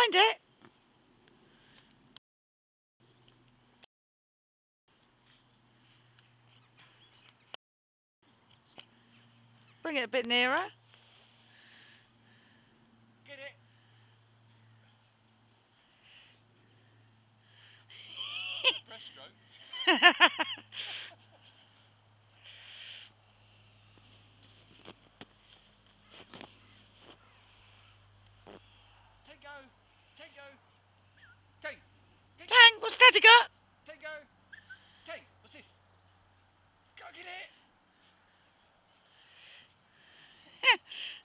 find it. Bring it a bit nearer. Get it. Breaststroke. Take go. Take go. Take. Tang, what's Daddy got? Take go. Take. What's this? Go get it.